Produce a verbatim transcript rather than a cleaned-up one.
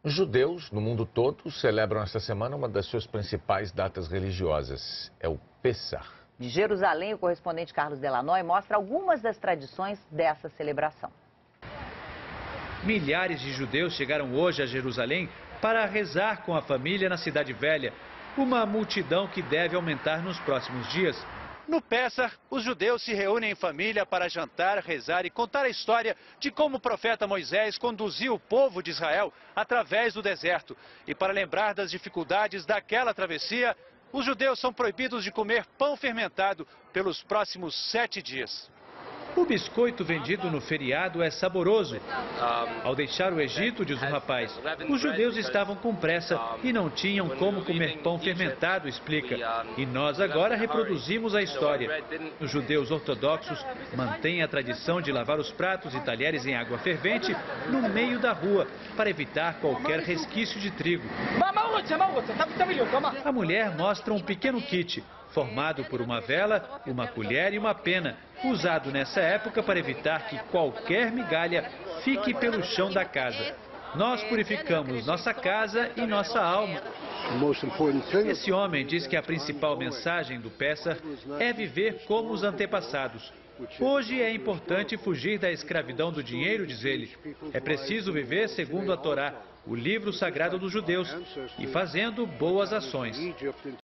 Os judeus no mundo todo celebram esta semana uma das suas principais datas religiosas, é o Pessah. De Jerusalém, o correspondente Carlos Delanoy mostra algumas das tradições dessa celebração. Milhares de judeus chegaram hoje a Jerusalém para rezar com a família na Cidade Velha. Uma multidão que deve aumentar nos próximos dias. No Pessah, os judeus se reúnem em família para jantar, rezar e contar a história de como o profeta Moisés conduziu o povo de Israel através do deserto. E para lembrar das dificuldades daquela travessia, os judeus são proibidos de comer pão fermentado pelos próximos sete dias. O biscoito vendido no feriado é saboroso. Ao deixar o Egito, diz o rapaz, os judeus estavam com pressa e não tinham como comer pão fermentado, explica. E nós agora reproduzimos a história. Os judeus ortodoxos mantêm a tradição de lavar os pratos e talheres em água fervente no meio da rua, para evitar qualquer resquício de trigo. A mulher mostra um pequeno kit, formado por uma vela, uma colher e uma pena, usado nessa época para evitar que qualquer migalha fique pelo chão da casa. Nós purificamos nossa casa e nossa alma. Esse homem diz que a principal mensagem do Pessah é viver como os antepassados. Hoje é importante fugir da escravidão do dinheiro, diz ele. É preciso viver segundo a Torá, o livro sagrado dos judeus, e fazendo boas ações.